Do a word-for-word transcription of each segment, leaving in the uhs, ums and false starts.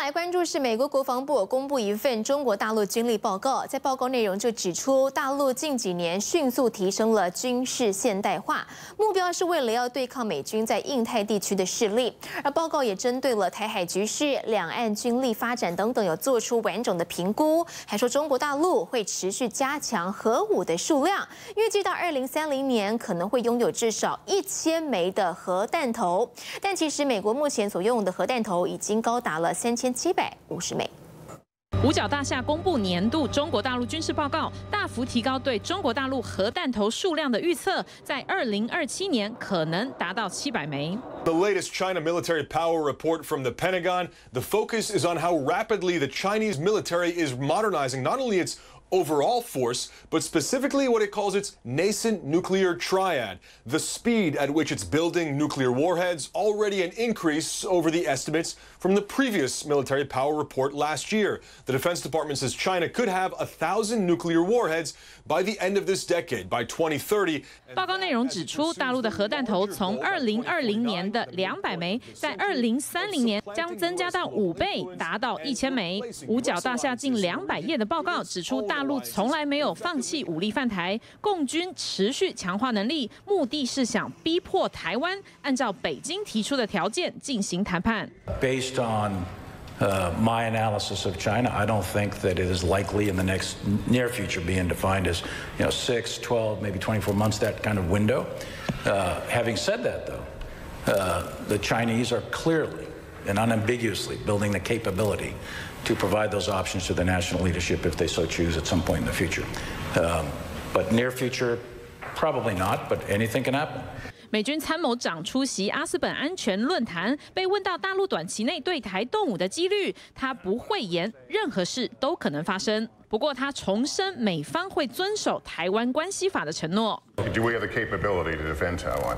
来关注是美国国防部公布一份中国大陆军力报告，在报告内容就指出，大陆近几年迅速提升了军事现代化，目标是为了要对抗美军在印太地区的势力。而报告也针对了台海局势、两岸军力发展等等有做出完整的评估，还说中国大陆会持续加强核武的数量，预计到二零三零年可能会拥有至少一千枚的核弹头。但其实美国目前所拥有的核弹头已经高达了三千七百五十枚。 五角大厦公布年度中国大陆军事报告，大幅提高对中国大陆核弹头数量的预测，在二零二七年可能达到七百枚。 The latest China military power report from the Pentagon, the focus is on how rapidly the Chinese military is modernizing not only its overall force, but specifically what it calls its nascent nuclear triad, the speed at which it's building nuclear warheads, already an increase over the estimates from the previous military power report last year. The Defense Department says China could have a thousand nuclear warheads by the end of this decade, by twenty thirty. 报告内容指出，大陆的核弹头从二零二零年的两百枚，在二零三零年将增加到五倍，达到一千枚。五角大厦近两百页的报告指出，大陆从来没有放弃武力犯台，共军持续强化能力，目的是想逼迫台湾按照北京提出的条件进行谈判。 Based on uh, my analysis of China, I don't think that it is likely in the next near future being defined as, you know, six, twelve, maybe twenty-four months, that kind of window. Uh, having said that, though, uh, the Chinese are clearly and unambiguously building the capability to provide those options to the national leadership if they so choose at some point in the future. Um, but near future, probably not, but anything can happen. 美军参谋长出席阿斯本安全论坛，被问到大陆短期内对台动武的几率，他不讳言，任何事都可能发生。不过他重申美方会遵守台湾关系法的承诺。 Do we have the capability to defend Taiwan?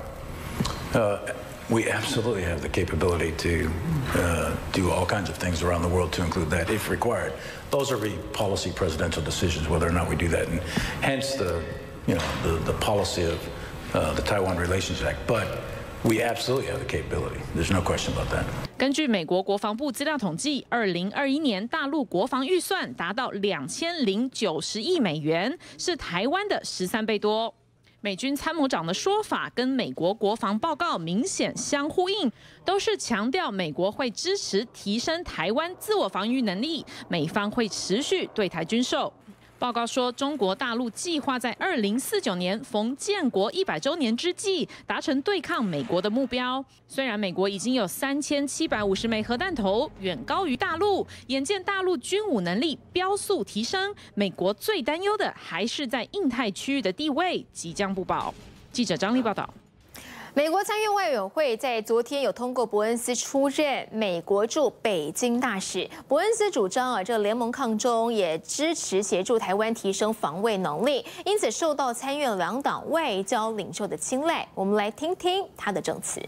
Uh, We absolutely have the capability to uh, do all kinds of things around the world, to include that, if required. Those are really policy presidential decisions, whether or not we do that, and hence the, you know, the, the policy of uh, the Taiwan Relations Act. But we absolutely have the capability. There's no question about that. 根据美国国防部资料统计，二零二一年大陆国防预算达到两千零九十亿美元，是台湾的十三倍多。美军参谋长的说法跟美国国防报告明显相呼应，都是强调美国会支持提升台湾自我防御能力，美方会持续对台军售。报告说，中国大陆计划在二零四九年逢建国一百周年之际，达成对抗美国的目标。虽然美国已经有三千七百五十枚核弹头，远高于大陆，眼见大陆军武能力飙速提升，美国最担忧的还是在印太区域的地位即将不保。记者张丽报道。 美国参议院外委会在昨天有通过伯恩斯出任美国驻北京大使。伯恩斯主张啊，这联盟抗中也支持协助台湾提升防卫能力，因此受到参院两党外交领袖的青睐。我们来听听他的证词。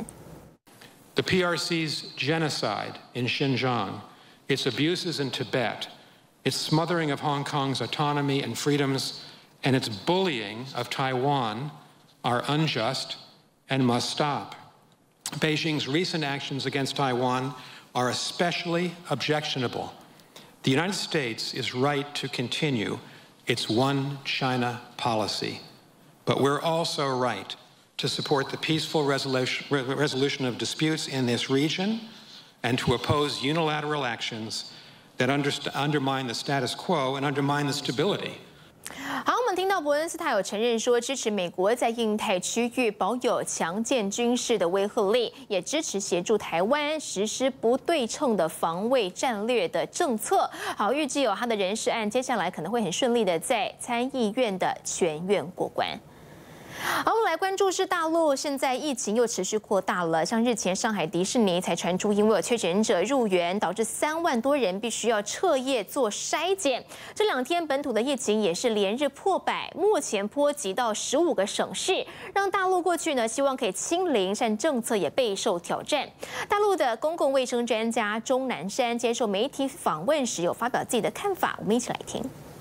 The P R C's genocide in Xinjiang, its abuses in Tibet, its smothering of Hong Kong's autonomy and freedoms, and its bullying of Taiwan are unjust and must stop. Beijing's recent actions against Taiwan are especially objectionable. The United States is right to continue its one China policy, but we're also right to support the peaceful resolution, resolution of disputes in this region and to oppose unilateral actions that under, undermine the status quo and undermine the stability. 好，我们听到伯恩斯他有承认说，支持美国在印太区域保有强健军事的威慑力，也支持协助台湾实施不对称的防卫战略的政策。好，预计有他的人事案，接下来可能会很顺利的在参议院的全院过关。好，我们来关注是大陆现在疫情又持续扩大了，像日前上海迪士尼才传出因为有确诊者入园，导致三万多人必须要彻夜做筛检。这两天本土的疫情也是连日破百，目前波及到十五个省市，让大陆过去呢希望可以清零，但政策也备受挑战。大陆的公共卫生专家钟南山接受媒体访问时有发表自己的看法，我们一起来听。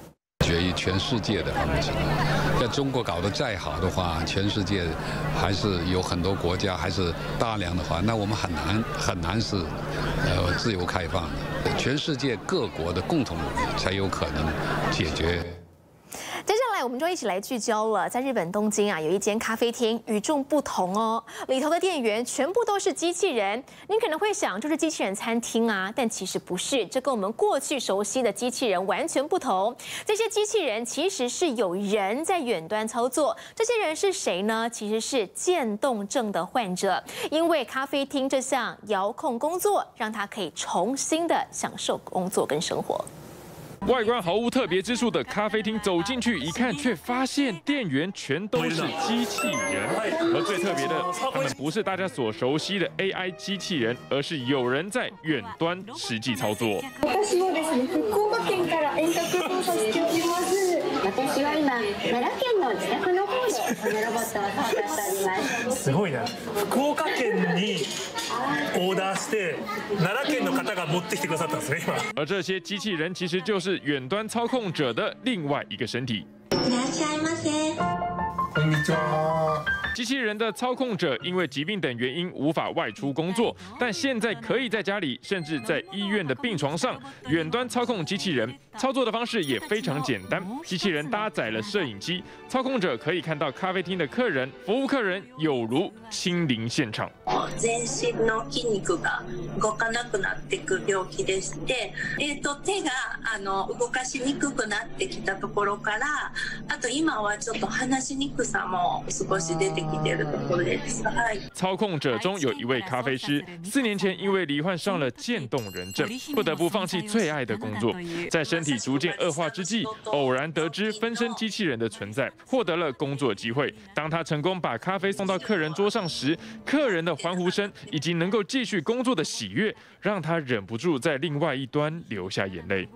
决于全世界的行情。在中国搞得再好的话，全世界还是有很多国家还是大量的话，那我们很难很难是呃自由开放的。全世界各国的共同努力才有可能解决。 接下来，我们就一起来聚焦了。在日本东京啊，有一间咖啡厅，与众不同哦。里头的店员全部都是机器人。您可能会想，就是机器人餐厅啊，但其实不是，这跟我们过去熟悉的机器人完全不同。这些机器人其实是有人在远端操作。这些人是谁呢？其实是渐冻症的患者，因为咖啡厅这项遥控工作，让他可以重新的享受工作跟生活。 外观毫无特别之处的咖啡厅，走进去一看，却发现店员全都是机器人。而最特别的，他们不是大家所熟悉的 A I 机器人，而是有人在远端实际操作。 私もですね、福岡県から遠隔操作しております。私は今奈良県の自宅の方でこのロボットを操作しております。 すごいな。福岡県にオーダーして奈良県の方が持ってきてくださったんですね今。 而这些机器人其实就是远端操控者的另外一个身体。 いらっしゃいませ。 こんにちは。 机器人的操控者因为疾病等原因无法外出工作，但现在可以在家里，甚至在医院的病床上远端操控机器人。操作的方式也非常简单，机器人搭载了摄影机，操控者可以看到咖啡厅的客人，服务客人有如亲临现场。 全身の筋肉が動かなくなっていく病気でして、えっと手があの動かしにくくなってきたところから、あと今はちょっと話しにくさも少し出てきているところです。はい。 操控者中有一位咖啡师，四年前因为罹患上了渐冻人症，不得不放弃最爱的工作，在身体逐渐恶化之际，偶然得知分身机器人的存在，获得了工作机会。当他成功把咖啡送到客人桌上时，客人的欢呼声以及能够继续工作的喜悦，让他忍不住在另外一端流下眼泪。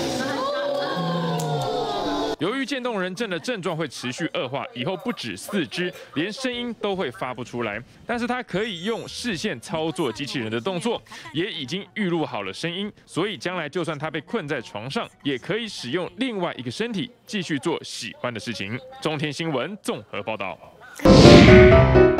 由于渐冻人症的症状会持续恶化，以后不止四肢，连声音都会发不出来。但是它可以用视线操作机器人的动作，也已经预录好了声音，所以将来就算他被困在床上，也可以使用另外一个身体继续做喜欢的事情。中天新闻综合报道。